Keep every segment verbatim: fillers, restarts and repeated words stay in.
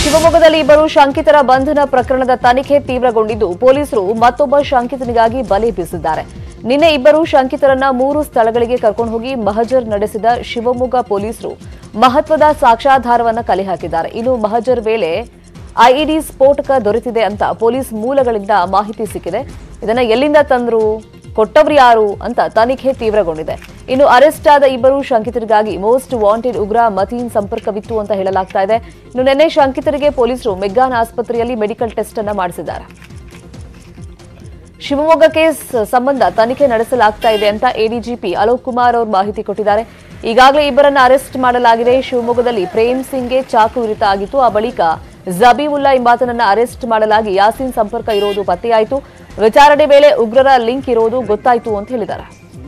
ಶಿವಮೊಗ್ಗದಲ್ಲಿ ಇಬ್ಬರು ಶಂಕಿತರ ಬಂಧನ ಪ್ರಕರಣದ ತನಿಖೆ ತೀವ್ರಗೊಂಡಿದ್ದು ಪೊಲೀಸರು ಮತ್ತೊಬ್ಬ ಶಂಕಿತನಿಗಾಗಿ ಬಲೆ ಬೀಸಿದ್ದಾರೆ. ನಿನ್ನೆ ಇಬ್ಬರು ಶಂಕಿತರನ್ನ ಮೂರು ಸ್ಥಳಗಳಿಗೆ ಕರ್ಕೊಂಡು ಹೋಗಿ ಮಹಜರ್ ನಡೆಸಿದ ಶಿವಮೊಗ್ಗ ಪೊಲೀಸರು ಮಹತ್ವದ ಸಾಕ್ಷ್ಯಾಧಾರವನ್ನು ಕಲೆ ಹಾಕಿದ್ದಾರೆ. ಇನ್ನು ಮಹಜರ್ ವೇಳೆ ಐಇಡಿ ಸ್ಫೋಟಕ ದೊರೆತಿದೆ ಅಂತ ಪೊಲೀಸ್ ಮೂಲಗಳಿಂದ ಮಾಹಿತಿ ಸಿಕ್ಕಿದೆ. ಇದನ್ನ ಎಲ್ಲಿಂದ ತಂದ್ರು, ಕೊಟ್ಟವರು ಯಾರು ಅಂತ ತನಿಖೆ ತೀವ್ರಗೊಂಡಿದೆ. ಇನ್ನು ಅರೆಸ್ಟ್ ಆದ ಇಬ್ಬರು ಶಂಕಿತರಿಗಾಗಿ ಮೋಸ್ಟ್ ವಾಂಟೆಡ್ ಉಗ್ರ ಮತೀನ್ ಸಂಪರ್ಕವಿತ್ತು ಅಂತ ಹೇಳಲಾಗ್ತಾ ಇದೆ. ಇನ್ನು ನಿನ್ನೆ ಶಂಕಿತರಿಗೆ ಪೊಲೀಸರು ಮೆಗ್ಗಾನ್ ಆಸ್ಪತ್ರೆಯಲ್ಲಿ ಮೆಡಿಕಲ್ ಟೆಸ್ಟ್ ಅನ್ನು ಮಾಡಿಸಿದ್ದಾರೆ. ಶಿವಮೊಗ್ಗ ಕೇಸ್ ಸಂಬಂಧ ತನಿಖೆ ನಡೆಸಲಾಗ್ತಾ ಇದೆ ಅಂತ ಎಡಿಜಿಪಿ ಅಲೋಕ್ ಕುಮಾರ್ ಅವರು ಮಾಹಿತಿ ಕೊಟ್ಟಿದ್ದಾರೆ. ಈಗಾಗಲೇ ಇಬ್ಬರನ್ನ ಅರೆಸ್ಟ್ ಮಾಡಲಾಗಿದೆ. ಶಿವಮೊಗ್ಗದಲ್ಲಿ ಪ್ರೇಮ್ ಸಿಂಗ್ಗೆ ಚಾಕು ಇರಿತ ಆಗಿತ್ತು. ಆ ಬಳಿಕ ಜಬೀವುಲ್ಲಾ ಎಂಬಾತನನ್ನ ಅರೆಸ್ಟ್ ಮಾಡಲಾಗಿ ಯಾಸೀನ್ ಸಂಪರ್ಕ ಇರೋದು ಪತ್ತೆಯಾಯಿತು. ವಿಚಾರಣೆ ವೇಳೆ ಉಗ್ರರ ಲಿಂಕ್ ಇರೋದು ಗೊತ್ತಾಯಿತು ಅಂತ ಹೇಳಿದ್ದಾರೆ.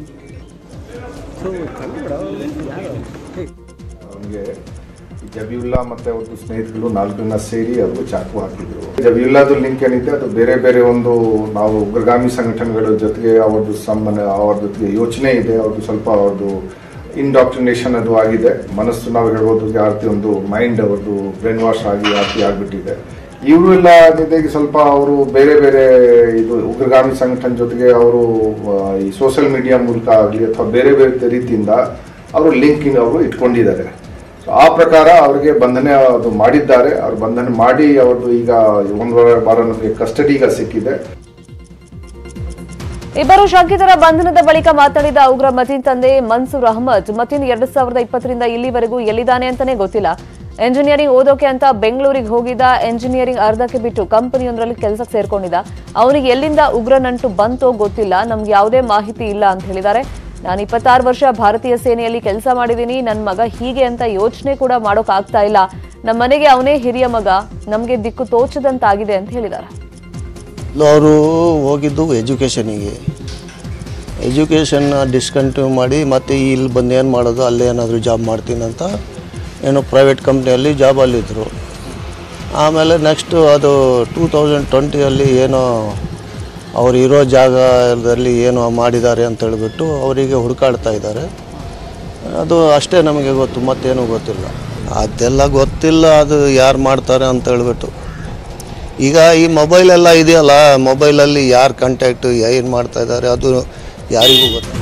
ಜಬೀವುಲ್ಲಾ ಮತ್ತೆ ಅವ್ರದ್ದು ಸ್ನೇಹಿತರು ನಾಲ್ಕು ಜನ ಸೇರಿ ಅವರು ಚಾಕು ಹಾಕಿದ್ರು. ಜಬೀವುಲ್ಲಾದ ಲಿಂಕ್ ಏನಿದೆ ಅದು ಬೇರೆ ಬೇರೆ ಒಂದು ನಾವು ಉಗ್ರಗಾಮಿ ಸಂಘಟನೆಗಳ ಜೊತೆಗೆ ಅವ್ರದ್ದು ಸಂಬಂಧ ಅವ್ರ ಜೊತೆಗೆ ಯೋಚನೆ ಇದೆ. ಅವ್ರದ್ದು ಸ್ವಲ್ಪ ಅವ್ರದ್ದು ಇಂಡಾಕ್ಟ್ರಿನೇಷನ್ ಅದು ಆಗಿದೆ. ಮನಸ್ಸು ನಾವು ಹೇಳ್ಬೋದು ಆರ್ತಿ ಒಂದು ಮೈಂಡ್ ಅವ್ರದ್ದು ಬ್ರೈನ್ ವಾಶ್ ಆಗಿ ಆರ್ತಿ ಆಗಿಬಿಟ್ಟಿದೆ. ಇವರು ಎಲ್ಲ ಜೊತೆಗೆ ಸ್ವಲ್ಪ ಅವರು ಬೇರೆ ಬೇರೆ ಇದು ಉಗ್ರಗಾಮಿ ಸಂಘಟನೆ ಜೊತೆಗೆ ಅವರು ಈ ಸೋಷಿಯಲ್ ಮೀಡಿಯಾ ಮೂಲಕ ಆಗಲಿ ಅಥವಾ ಬೇರೆ ಬೇರೆ ರೀತಿಯಿಂದ ಅವರು ಲಿಂಕಿಂಗ್ ಅವರು ಇಟ್ಕೊಂಡಿದ್ದಾರೆ. ಸೊ ಆ ಪ್ರಕಾರ ಅವರಿಗೆ ಬಂಧನ ಅದು ಮಾಡಿದ್ದಾರೆ. ಅವ್ರು ಬಂಧನ ಮಾಡಿ ಅವ್ರದ್ದು ಈಗ ಒಂದು ವಾರ ನಮಗೆ ಕಸ್ಟಡಿ ಈಗ ಸಿಕ್ಕಿದೆ. ಇಬ್ಬರು ಶಂಕಿತರ ಬಂಧನದ ಬಳಿಕ ಮಾತನಾಡಿದ ಉಗ್ರ ಮತೀನ್ ತಂದೆ ಮನ್ಸೂರ್ ಅಹಮದ್, ಮತೀನ್ ಎರಡ್ ಸಾವಿರದ ಇಪ್ಪತ್ತರಿಂದ ಇಲ್ಲಿವರೆಗೂ ಎಲ್ಲಿದ್ದಾನೆ ಅಂತಾನೆ ಗೊತ್ತಿಲ್ಲ. ಎಂಜಿನಿಯರಿಂಗ್ ಓದೋಕೆ ಅಂತ ಬೆಂಗಳೂರಿಗೆ ಹೋಗಿದ್ದ. ಎಂಜಿನಿಯರಿಂಗ್ ಅರ್ಧಕ್ಕೆ ಬಿಟ್ಟು ಕಂಪನಿಯೊಂದರಲ್ಲಿ ಕೆಲಸಕ್ಕೆ ಸೇರ್ಕೊಂಡಿದ್ದ. ಅವನಿಗೆ ಎಲ್ಲಿಂದ ಉಗ್ರ ನಂಟು ಬಂತೋ ಗೊತ್ತಿಲ್ಲ. ನಮ್ಗೆ ಯಾವುದೇ ಮಾಹಿತಿ ಇಲ್ಲ ಅಂತ ಹೇಳಿದ್ದಾರೆ. ನಾನು ಇಪ್ಪತ್ತಾರು ವರ್ಷ ಭಾರತೀಯ ಸೇನೆಯಲ್ಲಿ ಕೆಲಸ ಮಾಡಿದ್ದೀನಿ. ನನ್ನ ಮಗ ಹೀಗೆ ಅಂತ ಯೋಚನೆ ಕೂಡ ಮಾಡೋಕ್ ಆಗ್ತಾ ಇಲ್ಲ. ನಮ್ಮ ಮನೆಗೆ ಅವನೇ ಹಿರಿಯ ಮಗ. ನಮ್ಗೆ ದಿಕ್ಕು ತೋಚದಂತಾಗಿದೆ ಅಂತ ಹೇಳಿದ್ದಾರೆ. ಅವರು ಹೋಗಿದ್ದು ಎಜುಕೇಷನಿಗೆ ಎಜುಕೇಷನ್ ಡಿಸ್ಕಂಟಿನ್ಯೂ ಮಾಡಿ ಮತ್ತೆ ಇಲ್ಲಿ ಬಂದು ಏನು ಮಾಡೋದು, ಅಲ್ಲೇ ಏನಾದರೂ ಜಾಬ್ ಮಾಡ್ತೀನಿ ಅಂತ ಏನೋ ಪ್ರೈವೇಟ್ ಕಂಪ್ನಿಯಲ್ಲಿ ಜಾಬಲ್ಲಿದ್ದರು. ಆಮೇಲೆ ನೆಕ್ಸ್ಟು ಅದು ಟೂ ತೌಸಂಡ್ ಟ್ವೆಂಟಿಯಲ್ಲಿ ಏನೋ ಅವ್ರು ಇರೋ ಜಾಗದಲ್ಲಿ ಏನೋ ಮಾಡಿದ್ದಾರೆ ಅಂತ ಹೇಳಿಬಿಟ್ಟು ಅವರಿಗೆ ಹುಡುಕಾಡ್ತಾ ಇದ್ದಾರೆ. ಅದು ಅಷ್ಟೇ ನಮಗೆ ಗೊತ್ತು, ಮತ್ತೇನೂ ಗೊತ್ತಿಲ್ಲ. ಅದೆಲ್ಲ ಗೊತ್ತಿಲ್ಲ ಅದು ಯಾರು ಮಾಡ್ತಾರೆ ಅಂತ ಹೇಳ್ಬಿಟ್ಟು. ಈಗ ಈ ಮೊಬೈಲೆಲ್ಲ ಇದೆಯಲ್ಲ, ಮೊಬೈಲಲ್ಲಿ ಯಾರು ಕಾಂಟ್ಯಾಕ್ಟು ಏನು ಮಾಡ್ತಾ ಇದ್ದಾರೆ ಅದು ಯಾರಿಗೂ ಗೊತ್ತಿಲ್ಲ.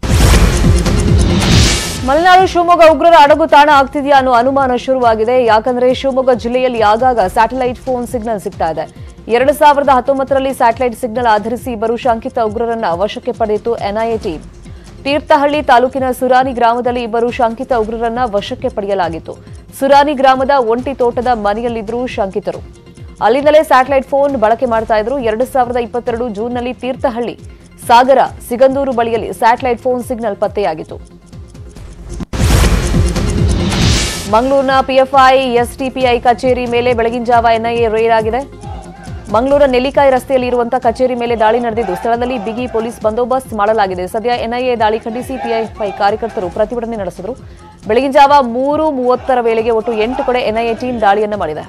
ಮಲೆನಾಡು ಶಿವಮೊಗ್ಗ ಉಗ್ರರ ಅಡಗು ತಾಣ ಆಗ್ತಿದೆಯಾ ಅನ್ನೋ ಅನುಮಾನ ಶುರುವಾಗಿದೆ. ಯಾಕಂದ್ರೆ ಶಿವಮೊಗ್ಗ ಜಿಲ್ಲೆಯಲ್ಲಿ ಆಗಾಗ ಸ್ಯಾಟಲೈಟ್ ಫೋನ್ ಸಿಗ್ನಲ್ ಸಿಗ್ತಾ ಇದೆ. ಎರಡು ಸಾವಿರದ ಹತ್ತೊಂಬತ್ತರಲ್ಲಿ ಸ್ಯಾಟಲೈಟ್ ಸಿಗ್ನಲ್ ಆಧರಿಸಿ ಇಬ್ಬರು ಶಂಕಿತ ಉಗ್ರರನ್ನ ವಶಕ್ಕೆ ಪಡೆಯಿತು ಎನ್ಐಎ ಟೀಮ್. ತೀರ್ಥಹಳ್ಳಿ ತಾಲೂಕಿನ ಸುರಾನಿ ಗ್ರಾಮದಲ್ಲಿ ಇಬ್ಬರು ಶಂಕಿತ ಉಗ್ರರನ್ನ ವಶಕ್ಕೆ ಪಡೆಯಲಾಗಿತ್ತು. ಸುರಾನಿ ಗ್ರಾಮದ ಒಂಟಿ ತೋಟದ ಮನೆಯಲ್ಲಿದ್ದರು ಶಂಕಿತರು. ಅಲ್ಲಿಂದಲೇ ಸ್ಯಾಟಲೈಟ್ ಫೋನ್ ಬಳಕೆ ಮಾಡ್ತಾ ಇದ್ರು. ಎರಡು ಸಾವಿರದ ಇಪ್ಪತ್ತೆರಡು ಜೂನ್ನಲ್ಲಿ ತೀರ್ಥಹಳ್ಳಿ ಸಾಗರ ಸಿಗಂದೂರು ಬಳಿಯಲ್ಲಿ ಸ್ಯಾಟಲೈಟ್ ಫೋನ್ ಸಿಗ್ನಲ್ ಪತ್ತೆಯಾಗಿತ್ತು. ಮಂಗಳೂರಿನ ಪಿಎಫ್ಐ ಎಸ್ಟಿಪಿಐ ಕಚೇರಿ ಮೇಲೆ ಬೆಳಗಿನ ಜಾವ ಎನ್ಐಎ ರೇಡ್ ಆಗಿದೆ. ಮಂಗಳೂರಿನ ನೆಲ್ಲಿಕಾಯಿ ರಸ್ತೆಯಲ್ಲಿ ಇರುವಂತಹ ಕಚೇರಿ ಮೇಲೆ ದಾಳಿ ನಡೆದಿದ್ದು ಸ್ಥಳದಲ್ಲಿ ಬಿಗಿ ಪೊಲೀಸ್ ಬಂದೋಬಸ್ತ್ ಮಾಡಲಾಗಿದೆ. ಸದ್ಯ ಎನ್ಐಎ ದಾಳಿ ಖಂಡಿಸಿ ಪಿಎಫ್ಐ ಕಾರ್ಯಕರ್ತರು ಪ್ರತಿಭಟನೆ ನಡೆಸಿದರು. ಬೆಳಗಿನ ಜಾವ ಮೂರು ಮೂವತ್ತರ ವೇಳೆಗೆ ಒಟ್ಟು ಎಂಟು ಕಡೆ ಎನ್ಐಎ ಟೀಮ್ ದಾಳಿಯನ್ನು ಮಾಡಿದೆ.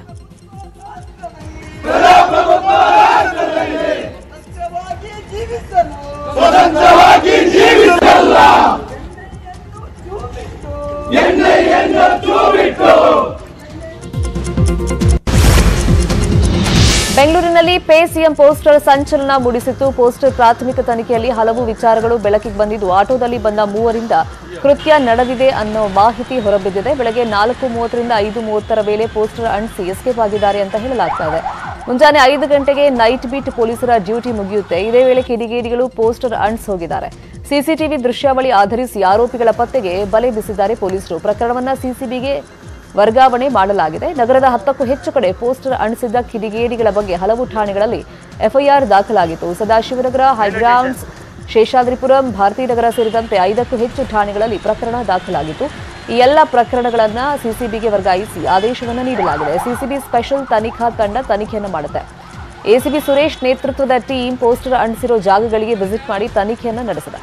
ಬೆಂಗಳೂರಿನಲ್ಲಿ ಪೇ ಸಿಎಂ ಪೋಸ್ಟರ್ ಸಂಚಲನ ಮೂಡಿಸಿತ್ತು. ಪೋಸ್ಟರ್ ಪ್ರಾಥಮಿಕ ತನಿಖೆಯಲ್ಲಿ ಹಲವು ವಿಚಾರಗಳು ಬೆಳಕಿಗೆ ಬಂದಿದ್ದು ಆಟೋದಲ್ಲಿ ಬಂದ ಮೂವರಿಂದ ಕೃತ್ಯ ನಡೆದಿದೆ ಅನ್ನೋ ಮಾಹಿತಿ ಹೊರಬಿದ್ದಿದೆ. ಬೆಳಗ್ಗೆ ನಾಲ್ಕು ಮೂವತ್ತರಿಂದ ಐದು ಮೂವತ್ತರ ವೇಳೆ ಪೋಸ್ಟರ್ ಅಂಟಿಸಿ ಎಸ್ಕೇಪ್ ಆಗಿದ್ದಾರೆ ಅಂತ ಹೇಳಲಾಗ್ತಾ ಇದೆ. ಮುಂಜಾನೆ ಐದು ಗಂಟೆಗೆ ನೈಟ್ ಬೀಟ್ ಪೊಲೀಸರ ಡ್ಯೂಟಿ ಮುಗಿಯುತ್ತೆ. ಇದೇ ವೇಳೆ ಕಿಡಿಗೇಡಿಗಳು ಪೋಸ್ಟರ್ ಅಂಟಿಸಿ ಹೋಗಿದ್ದಾರೆ. ಸಿಸಿಟಿವಿ ದೃಶ್ಯಾವಳಿ ಆಧರಿಸಿ ಆರೋಪಿಗಳ ಪತ್ತೆಗೆ ಬಲೆ ಬೀಸಿದ್ದಾರೆ ಪೊಲೀಸರು. ಪ್ರಕರಣವನ್ನ ಸಿಸಿಬಿಗೆ ವರ್ಗಾವಣೆ ಮಾಡಲಾಗಿದೆ. ನಗರದ ಹತ್ತಕ್ಕೂ ಹೆಚ್ಚು ಕಡೆ ಪೋಸ್ಟರ್ ಅಂಟಿಸಿದ್ದ ಕಿಡಿಗೇಡಿಗಳ ಬಗ್ಗೆ ಹಲವು ಠಾಣೆಗಳಲ್ಲಿ ಎಫ್ಐಆರ್ ದಾಖಲಾಗಿತ್ತು. ಸದಾಶಿವನಗರ, ಹೈಗ್ರೌಂಡ್ಸ್, ಶೇಷಾದ್ರಿಪುರಂ, ಭಾರತೀನಗರ ಸೇರಿದಂತೆ ಐದಕ್ಕೂ ಹೆಚ್ಚು ಠಾಣೆಗಳಲ್ಲಿ ಪ್ರಕರಣ ದಾಖಲಾಗಿತ್ತು. ಈ ಎಲ್ಲ ಪ್ರಕರಣಗಳನ್ನು ಸಿಸಿಬಿಗೆ ವರ್ಗಾಯಿಸಿ ಆದೇಶವನ್ನು ನೀಡಲಾಗಿದೆ. ಸಿಸಿಬಿ ಸ್ಪೆಷಲ್ ತನಿಖಾ ತಂಡ ತನಿಖೆಯನ್ನು ಮಾಡುತ್ತೆ. ಎಸಿಬಿ ಸುರೇಶ್ ನೇತೃತ್ವದ ಟೀಮ್ ಪೋಸ್ಟರ್ ಅಂಟಿಸಿರೋ ಜಾಗಗಳಿಗೆ ವಿಸಿಟ್ ಮಾಡಿ ತನಿಖೆಯನ್ನು ನಡೆಸಿದೆ.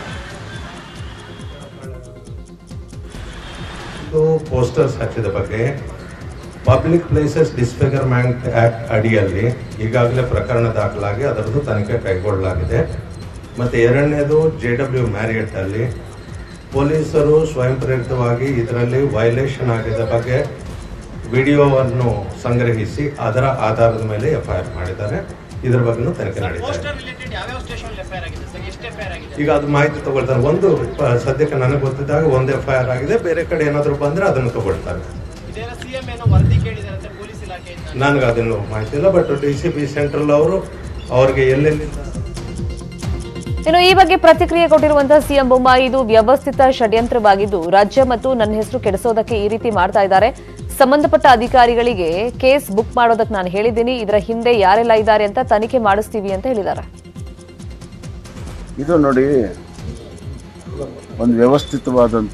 ಪೋಸ್ಟರ್ಸ್ ಹಚ್ಚಿದ ಬಗ್ಗೆ ಪಬ್ಲಿಕ್ ಪ್ಲೇಸಸ್ ಡಿಸ್ಫಿಗರ್ಮೆಂಟ್ ಆಕ್ಟ್ ಅಡಿಯಲ್ಲಿ ಈಗಾಗಲೇ ಪ್ರಕರಣ ದಾಖಲಾಗಿ ಅದರದ್ದು ತನಿಖೆ ಕೈಗೊಳ್ಳಲಾಗಿದೆ. ಮತ್ತು ಎರಡನೇದು ಜೆ ಡಬ್ಲ್ಯೂ ಮ್ಯಾರಿಯಟ್ ಅಲ್ಲಿ ಪೊಲೀಸರು ಸ್ವಯಂ ಪ್ರೇರಿತವಾಗಿ ಇದರಲ್ಲಿ ವೈಲೇಷನ್ ಆಗಿದ ಬಗ್ಗೆ ವಿಡಿಯೋವನ್ನು ಸಂಗ್ರಹಿಸಿ ಅದರ ಆಧಾರದ ಮೇಲೆ ಎಫ್ಐಆರ್ ಮಾಡಿದ್ದಾರೆ. ಇದರ ಬಗ್ಗೆನೂ ತನಿಖೆ ನಡೀತಾ ಇದೆ. ಈಗ ಅದು ಮಾಹಿತಿ ತಗೊಳ್ತಾರೆ. ಒಂದು ಸದ್ಯಕ್ಕೆ ನನಗೆ ಗೊತ್ತಿದ್ದಾಗ ಒಂದು ಎಫ್ಐಆರ್ ಆಗಿದೆ. ಬೇರೆ ಕಡೆ ಏನಾದರೂ ಬಂದರೆ ಅದನ್ನು ತಗೊಳ್ತಾರೆ. ನನಗೆ ಅದನ್ನು ಮಾಹಿತಿ ಇಲ್ಲ. But D C P central ಅವರು ಅವ್ರಿಗೆ ಎಲ್ಲೆಲ್ಲಿಂದ. ಇನ್ನು ಈ ಬಗ್ಗೆ ಪ್ರತಿಕ್ರಿಯೆ ಕೊಟ್ಟಿರುವಂತಹ ಸಿಎಂ ಬೊಮ್ಮಾಯಿ, ಇದು ವ್ಯವಸ್ಥಿತ ಷಡ್ಯಂತ್ರವಾಗಿದ್ದು ರಾಜ್ಯ ಮತ್ತು ನನ್ನ ಹೆಸರು ಕೆಡಿಸೋದಕ್ಕೆ ಈ ರೀತಿ ಮಾಡ್ತಾ ಇದ್ದಾರೆ. ಸಂಬಂಧಪಟ್ಟ ಅಧಿಕಾರಿಗಳಿಗೆ ಕೇಸ್ ಬುಕ್ ಮಾಡೋದಕ್ಕೆ ನಾನು ಹೇಳಿದ್ದೀನಿ. ಇದರ ಹಿಂದೆ ಯಾರೆಲ್ಲ ಇದ್ದಾರೆ ಅಂತ ತನಿಖೆ ಮಾಡಿಸ್ತೀವಿ ಅಂತ ಹೇಳಿದ್ದಾರೆ. ಇದು ನೋಡಿ, ಒಂದು ವ್ಯವಸ್ಥಿತವಾದಂಥ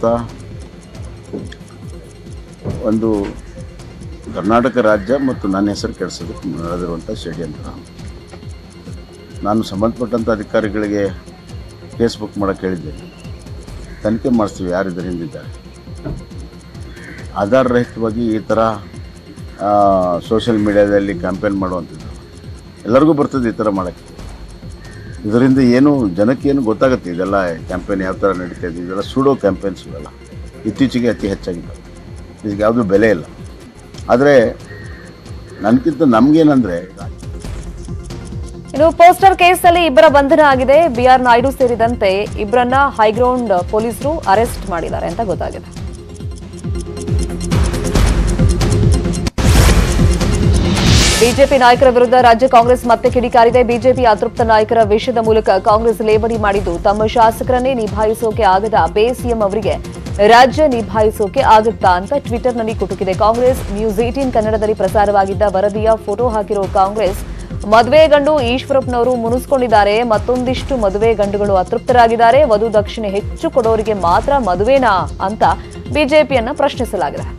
ಒಂದು ಕರ್ನಾಟಕ ರಾಜ್ಯ ಮತ್ತು ನನ್ನ ಹೆಸರು ಕೆಡಿಸೋದಕ್ಕೆ ನಡೆದಿರುವಂಥ ಷಡ್ಯಂತ್ರ. ನಾನು ಸಂಬಂಧಪಟ್ಟಂಥ ಅಧಿಕಾರಿಗಳಿಗೆ ಕೇಸ್ ಬುಕ್ ಮಾಡೋಕ್ಕೆ ಹೇಳಿದ್ದೇನೆ. ತನಿಖೆ ಮಾಡಿಸ್ತೀವಿ ಯಾರು ಇದರ ಹಿಂದಿದ್ದಾರೆ. ಆಧಾರ ರಹಿತವಾಗಿ ಈ ಥರ ಸೋಷಿಯಲ್ ಮೀಡಿಯಾದಲ್ಲಿ ಕ್ಯಾಂಪೇನ್ ಮಾಡುವಂಥದ್ದು ಎಲ್ಲರಿಗೂ ಬರ್ತದೆ. ಈ ಥರ ಮಾಡೋಕ್ಕೆ ಇದರಿಂದ ಏನು ಜನಕ್ಕೇನು ಗೊತ್ತಾಗುತ್ತೆ. ಇದೆಲ್ಲ ಕ್ಯಾಂಪೇನ್ ಯಾವ ಥರ ನಡೀತಾ ಇದೆ. ಇದೆಲ್ಲ ಸೂಡೋ ಕ್ಯಾಂಪೇನ್ಸ್ ಇವೆಲ್ಲ ಇತ್ತೀಚೆಗೆ ಅತಿ ಹೆಚ್ಚಾಗಿದ್ದಾವೆ. ಇದಕ್ಕೆ ಯಾವುದೂ ಬೆಲೆ ಇಲ್ಲ. ಆದರೆ ನನಗಿಂತ ನಮಗೇನಂದರೆ, ಇನ್ನು ಪೋಸ್ಟರ್ ಕೇಸ್ನಲ್ಲಿ ಇಬ್ಬರ ಬಂಧನ ಆಗಿದೆ. ಬಿಆರ್ ನಾಯ್ಡು ಸೇರಿದಂತೆ ಇಬ್ಬರನ್ನ ಹೈಗ್ರೌಂಡ್ ಪೊಲೀಸರು ಅರೆಸ್ಟ್ ಮಾಡಿದ್ದಾರೆ ಅಂತ ಗೊತ್ತಾಗಿದೆ. ಬಿಜೆಪಿ ನಾಯಕರ ವಿರುದ್ಧ ರಾಜ್ಯ ಕಾಂಗ್ರೆಸ್ ಮತ್ತೆ ಕಿಡಿಕಾರಿದೆ. ಬಿಜೆಪಿ ಅತೃಪ್ತ ನಾಯಕರ ವಿಷಯದ ಮೂಲಕ ಕಾಂಗ್ರೆಸ್ ಲೇವಡಿ ಮಾಡಿದ್ದು ತಮ್ಮ ಶಾಸಕರನ್ನೇ ನಿಭಾಯಿಸೋಕೆ ಆಗದ ಬೇ ಸಿಎಂ ಅವರಿಗೆ ರಾಜ್ಯ ನಿಭಾಯಿಸೋಕೆ ಆಗುತ್ತಾ ಅಂತ ಟ್ವಿಟರ್ನಲ್ಲಿ ಕುಟುಕಿದೆ. ಕಾಂಗ್ರೆಸ್ ನ್ಯೂಸ್ ಏಟೀನ್ ಕನ್ನಡದಲ್ಲಿ ಪ್ರಸಾರವಾಗಿದ್ದ ವರದಿಯ ಫೋಟೋ ಹಾಕಿರೋ ಕಾಂಗ್ರೆಸ್, ಮದುವೆ ಗಂಡು ಈಶ್ವರಪ್ಪನವರು ಮುನಿಸ್ಕೊಂಡಿದ್ದಾರೆ. ಮತ್ತೊಂದಿಷ್ಟು ಮದುವೆ ಗಂಡುಗಳು ಅತೃಪ್ತರಾಗಿದ್ದಾರೆ. ವಧು ದಕ್ಷಿಣೆ ಹೆಚ್ಚು ಕೊಡೋರಿಗೆ ಮಾತ್ರ ಮದುವೆನಾ ಅಂತ ಬಿಜೆಪಿಯನ್ನ ಪ್ರಶ್ನಿಸಲಾಗಿದೆ.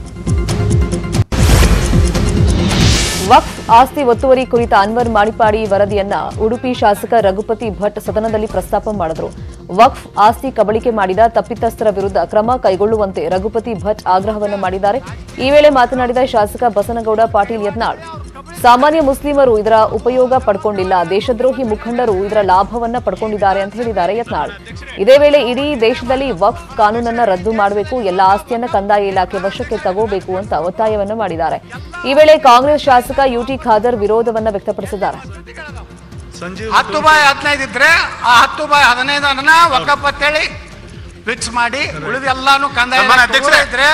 ವಕ್ಫ್ ಆಸ್ತಿ ಒತ್ತುವರಿ ಕುರಿತ ಅನ್ವರ್ ಮಾಣಿಪಾಡಿ ವರದಿಯನ್ನ ಉಡುಪಿ ಶಾಸಕ ರಘುಪತಿ ಭಟ್ ಸದನದಲ್ಲಿ ಪ್ರಸ್ತಾಪ ಮಾಡಿದರು. ವಕ್ಫ್ ಆಸ್ತಿ ಕಬಳಿಕೆ ಮಾಡಿದ ತಪ್ಪಿತಸ್ಥರ ವಿರುದ್ಧ ಕ್ರಮ ಕೈಗೊಳ್ಳುವಂತೆ ರಘುಪತಿ ಭಟ್ ಆಗ್ರಹವನ್ನು ಮಾಡಿದ್ದಾರೆ. ಈ ವೇಳೆ ಮಾತನಾಡಿದ ಶಾಸಕ ಬಸನಗೌಡ ಪಾಟೀಲ್ ಯತ್ನಾಳ್, ಸಾಮಾನ್ಯ ಮುಸ್ಲಿಮರು ಇದರ ಉಪಯೋಗ ಪಡ್ಕೊಂಡಿಲ್ಲ, ದೇಶದ್ರೋಹಿ ಮುಖಂಡರು ಇದರ ಲಾಭವನ್ನ ಪಡ್ಕೊಂಡಿದ್ದಾರೆ ಅಂತ ಹೇಳಿದ್ದಾರೆ ಯತ್ನಾಳ್. ಇದೇ ವೇಳೆ ಇಡೀ ದೇಶದಲ್ಲಿ ವಕ್ಫ್ ಕಾನೂನನ್ನ ರದ್ದು ಮಾಡಬೇಕು, ಎಲ್ಲ ಆಸ್ತಿಯನ್ನ ಕಂದಾಯ ಇಲಾಖೆ ವಶಕ್ಕೆ ತಗೋಬೇಕು ಅಂತ ಒತ್ತಾಯವನ್ನು ಮಾಡಿದ್ದಾರೆ. ಈ ವೇಳೆ ಕಾಂಗ್ರೆಸ್ ಶಾಸಕ ಯುಟಿ ಖಾದರ್ ವಿರೋಧವನ್ನ ವ್ಯಕ್ತಪಡಿಸಿದ್ದಾರೆ. ಹತ್ತು ಬಾಯ್ ಹದಿನೈದು ಇದ್ರೆ ಆ ಹತ್ತು ಬಾಯ್ ಹದಿನೈದನ್ನ ವಕಫ್ ಅಂತೇಳಿ ಫಿಕ್ಸ್ ಮಾಡಿ ಉಳಿದೆಲ್ಲಾನು ಕಂದಾಯ ಇದ್ರೆ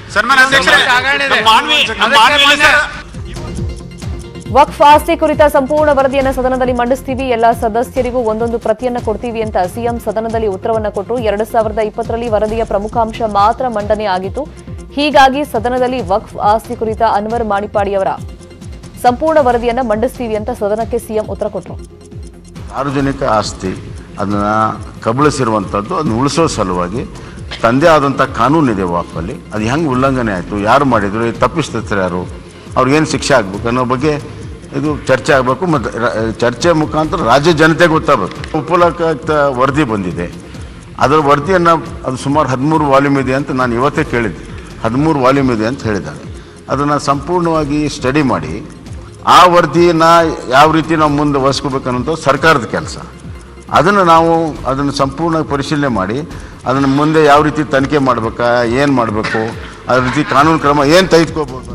ವಕ್ಫ್ ಆಸ್ತಿ ಕುರಿತ ಸಂಪೂರ್ಣ ವರದಿಯನ್ನು ಸದನದಲ್ಲಿ ಮಂಡಿಸ್ತೀವಿ, ಎಲ್ಲ ಸದಸ್ಯರಿಗೂ ಒಂದೊಂದು ಪ್ರತಿಯನ್ನ ಕೊಡ್ತೀವಿ ಅಂತ ಸಿಎಂ ಸದನದಲ್ಲಿ ಉತ್ತರವನ್ನ ಕೊಟ್ಟರು. ಎರಡು ಸಾವಿರದ ಇಪ್ಪತ್ತರಲ್ಲಿ ವರದಿಯ ಪ್ರಮುಖಾಂಶ ಮಾತ್ರ ಮಂಡನೆ ಆಗಿತ್ತು. ಹೀಗಾಗಿ ಸದನದಲ್ಲಿ ವಕ್ಫ್ ಆಸ್ತಿ ಕುರಿತ ಅನ್ವರ್ ಮಾಣಿಪಾಡಿಯವರ ಸಂಪೂರ್ಣ ವರದಿಯನ್ನ ಮಂಡಿಸ್ತೀವಿ ಅಂತ ಸದನಕ್ಕೆ ಸಿಎಂ ಉತ್ತರ ಕೊಟ್ಟರು. ಸಾರ್ವಜನಿಕ ಆಸ್ತಿ ಅದನ್ನ ಕಬಳಿಸಿರುವಂಥದ್ದು, ಅದನ್ನ ಉಳಿಸೋ ಸಲುವಾಗಿ ತಂದೆ ಆದಂಥ ಕಾನೂನಿದೆ ವಾಪಲ್ಲಿ, ಅದು ಹೆಂಗೆ ಉಲ್ಲಂಘನೆ ಆಯಿತು, ಯಾರು ಮಾಡಿದ್ರು, ತಪ್ಪಿಸ್ತಾರೆ ಯಾರು, ಅವ್ರಿಗೇನು ಶಿಕ್ಷೆ ಆಗಬೇಕು ಅನ್ನೋ ಬಗ್ಗೆ ಇದು ಚರ್ಚೆ ಆಗಬೇಕು. ಮತ್ತು ಚರ್ಚೆ ಮುಖಾಂತರ ರಾಜ್ಯ ಜನತೆಗೆ ಗೊತ್ತಾಗಬೇಕು. ಉಪಲೋಕಾಯುಕ್ತ ವರದಿ ಬಂದಿದೆ. ಅದರ ವರದಿಯನ್ನು ಅದು ಸುಮಾರು ಹದಿಮೂರು ವಾಲ್ಯೂಮ್ ಇದೆ ಅಂತ ನಾನು ಇವತ್ತೇ ಕೇಳಿದ್ದೆ. ಹದಿಮೂರು ವಾಲ್ಯೂಮ್ ಇದೆ ಅಂತ ಹೇಳಿದ್ದಾರೆ. ಅದನ್ನು ಸಂಪೂರ್ಣವಾಗಿ ಸ್ಟಡಿ ಮಾಡಿ ಆ ವರದಿಯನ್ನು ಯಾವ ರೀತಿ ನಾವು ಮುಂದೆ ವಹಿಸ್ಕೋಬೇಕನ್ನೋದು ಸರ್ಕಾರದ ಕೆಲಸ. ಅದನ್ನು ನಾವು ಅದನ್ನು ಸಂಪೂರ್ಣ ಪರಿಶೀಲನೆ ಮಾಡಿ ಅದನ್ನು ಮುಂದೆ ಯಾವ ರೀತಿ ತನಿಖೆ ಮಾಡಬೇಕಾ, ಏನು ಮಾಡಬೇಕು, ಅದೇ ರೀತಿ ಕಾನೂನು ಕ್ರಮ ಏನು ತೆಗೆದುಕೋಬೋದು.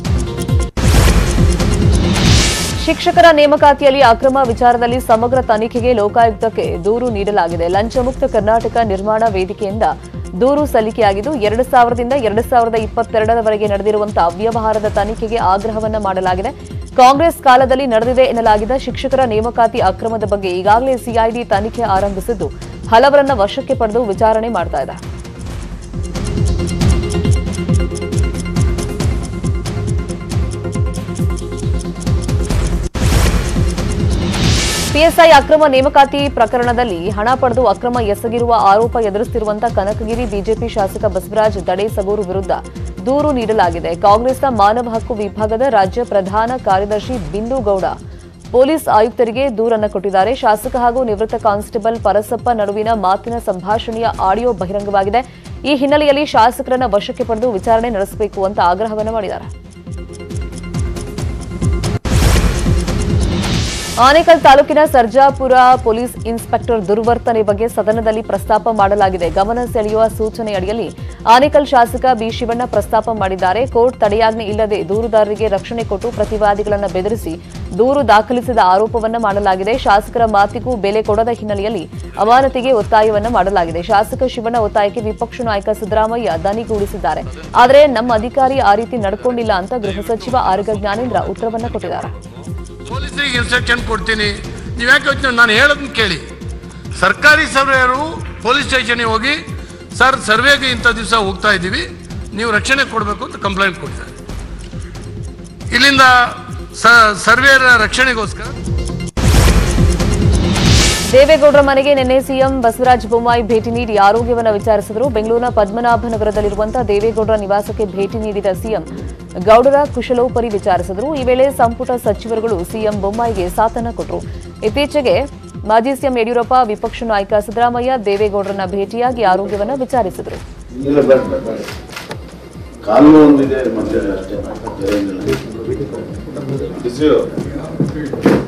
ಶಿಕ್ಷಕರ ನೇಮಕಾತಿಯಲ್ಲಿ ಅಕ್ರಮ ವಿಚಾರದಲ್ಲಿ ಸಮಗ್ರ ತನಿಖೆಗೆ ಲೋಕಾಯುಕ್ತಕ್ಕೆ ದೂರು ನೀಡಲಾಗಿದೆ. ಲಂಚಮುಕ್ತ ಕರ್ನಾಟಕ ನಿರ್ಮಾಣ ವೇದಿಕೆಯಿಂದ ದೂರು ಸಲ್ಲಿಕೆಯಾಗಿದ್ದು ಎರಡು ಸಾವಿರದಿಂದ ಎರಡು ಸಾವಿರದ ಇಪ್ಪತ್ತೆರಡರವರೆಗೆ ನಡೆದಿರುವಂತಹ ಅವ್ಯವಹಾರದ ತನಿಖೆಗೆ ಆಗ್ರಹವನ್ನ ಮಾಡಲಾಗಿದೆ. ಕಾಂಗ್ರೆಸ್ ಕಾಲದಲ್ಲಿ ನಡೆದಿದೆ ಎನ್ನಲಾಗಿದ್ದ ಶಿಕ್ಷಕರ ನೇಮಕಾತಿ ಅಕ್ರಮದ ಬಗ್ಗೆ ಈಗಾಗಲೇ ಸಿಐಡಿ ತನಿಖೆ ಆರಂಭಿಸಿದ್ದು ಹಲವರನ್ನ ವಶಕ್ಕೆ ಪಡೆದು ವಿಚಾರಣೆ ಮಾಡ್ತಾ ಇದೆ. ಪಿಎಸ್ಐ ಅಕ್ರಮ ನೇಮಕಾತಿ ಪ್ರಕರಣದಲ್ಲಿ ಹಣ ಪಡೆದು ಅಕ್ರಮ ಎಸಗಿರುವ ಆರೋಪ ಎದುರಿಸುತ್ತಿರುವಂತಹ ಕನಕಗಿರಿ ಬಿಜೆಪಿ ಶಾಸಕ ಬಸವರಾಜ ದಡೇಸಗೂರು ವಿರುದ್ಧ ದೂರು ನೀಡಲಾಗಿದೆ. ಕಾಂಗ್ರೆಸ್ನ ಮಾನವ ಹಕ್ಕು ವಿಭಾಗದ ರಾಜ್ಯ ಪ್ರಧಾನ ಕಾರ್ಯದರ್ಶಿ ಬಿಂದು ಗೌಡ ಪೊಲೀಸ್ ಆಯುಕ್ತರಿಗೆ ದೂರನ್ನು ಕೊಟ್ಟಿದ್ದಾರೆ. ಶಾಸಕ ಹಾಗೂ ನಿವೃತ್ತ ಕಾನ್ಸ್ಟೇಬಲ್ ಪರಸಪ್ಪ ನಡುವಿನ ಮಾತಿನ ಸಂಭಾಷಣೆಯ ಆಡಿಯೋ ಬಹಿರಂಗವಾಗಿದೆ. ಈ ಹಿನ್ನೆಲೆಯಲ್ಲಿ ಶಾಸಕರನ್ನ ವಶಕ್ಕೆ ಪಡೆದು ವಿಚಾರಣೆ ನಡೆಸಬೇಕು ಅಂತ ಆಗ್ರಹವನ್ನು ಮಾಡಿದ್ದಾರೆ. ಆನೇಕಲ್ ತಾಲೂಕಿನ ಸರ್ಜಾಪುರ ಪೊಲೀಸ್ ಇನ್ಸ್ಪೆಕ್ಟರ್ ದುರ್ವರ್ತನೆ ಬಗ್ಗೆ ಸದನದಲ್ಲಿ ಪ್ರಸ್ತಾಪ ಮಾಡಲಾಗಿದೆ. ಗಮನ ಸೆಳೆಯುವ ಸೂಚನೆ ಅಡಿಯಲ್ಲಿ ಆನೇಕಲ್ ಶಾಸಕ ಬಿ ಶಿವಣ್ಣ ಪ್ರಸ್ತಾಪ ಮಾಡಿದ್ದಾರೆ. ಕೋರ್ಟ್ ತಡೆಯಾಜ್ಞೆ ಇಲ್ಲದೆ ದೂರುದಾರರಿಗೆ ರಕ್ಷಣೆ ಕೊಟ್ಟು ಪ್ರತಿವಾದಿಗಳನ್ನು ಬೆದರಿಸಿ ದೂರು ದಾಖಲಿಸಿದ ಆರೋಪವನ್ನ ಮಾಡಲಾಗಿದೆ. ಶಾಸಕರ ಮಾತಿಗೂ ಬೆಲೆ ಕೊಡದ ಹಿನ್ನೆಲೆಯಲ್ಲಿ ಅಮಾನತಿಗೆ ಒತ್ತಾಯವನ್ನ ಮಾಡಲಾಗಿದೆ. ಶಾಸಕ ಶಿವಣ್ಣ ಒತ್ತಾಯಕ್ಕೆ ವಿಪಕ್ಷ ನಾಯಕ ಸಿದ್ದರಾಮಯ್ಯ ದನಿಗೂಡಿಸಿದ್ದಾರೆ. ಆದರೆ ನಮ್ಮ ಅಧಿಕಾರಿ ಆ ರೀತಿ ನಡ್ಕೊಂಡಿಲ್ಲ ಅಂತ ಗೃಹ ಸಚಿವ ಆರ್ ಗ ಜ್ಞಾನೇಂದ್ರ ಉತ್ತರವನ್ನ ಕೊಟ್ಟಿದ್ದಾರೆ. ಪೊಲೀಸರಿಗೆ ಇನ್ಸ್ಟ್ರಕ್ಷನ್ ಕೊಡ್ತೀನಿ, ನೀವು ಯಾಕೆ ಯೋಚನೆ, ನಾನು ಹೇಳೋದನ್ನ ಕೇಳಿ. ಸರ್ಕಾರಿ ಸರ್ವೇಯರು ಪೊಲೀಸ್ ಸ್ಟೇಷನ್ಗೆ ಹೋಗಿ ಸರ್ ಸರ್ವೆಗೆ ಇಂಥ ದಿವಸ ಹೋಗ್ತಾ ಇದ್ದೀವಿ, ನೀವು ರಕ್ಷಣೆ ಕೊಡಬೇಕು ಅಂತ ಕಂಪ್ಲೇಂಟ್ ಕೊಡ್ತಾರೆ. ಇಲ್ಲಿಂದ ಸರ್ವೇಯರ ರಕ್ಷಣೆಗೋಸ್ಕರ ದೇವೇಗೌಡರ ಮನೆಗೆ ನಿನ್ನೆ ಸಿಎಂ ಬಸವರಾಜ ಬೊಮ್ಮಾಯಿ ಭೇಟಿ ನೀಡಿ ಆರೋಗ್ಯವನ್ನು ವಿಚಾರಿಸಿದರು. ಬೆಂಗಳೂರಿನ ಪದ್ಮನಾಭನಗರದಲ್ಲಿರುವಂತಹ ದೇವೇಗೌಡರ ನಿವಾಸಕ್ಕೆ ಭೇಟಿ ನೀಡಿದ ಸಿಎಂ ಗೌಡರ ಕುಶಲೋಪರಿ ವಿಚಾರಿಸಿದರು. ಈ ವೇಳೆ ಸಂಪುಟ ಸಚಿವರುಗಳು ಸಿಎಂ ಬೊಮ್ಮಾಯಿಗೆ ಸಾಥನ್ನ ಕೊಟ್ಟರು. ಇತ್ತೀಚೆಗೆ ಮಾಜಿ ಸಿಎಂ ಯಡಿಯೂರಪ್ಪ, ವಿಪಕ್ಷ ನಾಯಕ ಸಿದ್ದರಾಮಯ್ಯ ದೇವೇಗೌಡರನ್ನ ಭೇಟಿಯಾಗಿ ಆರೋಗ್ಯವನ್ನು ವಿಚಾರಿಸಿದರು. ಕಾನೂನು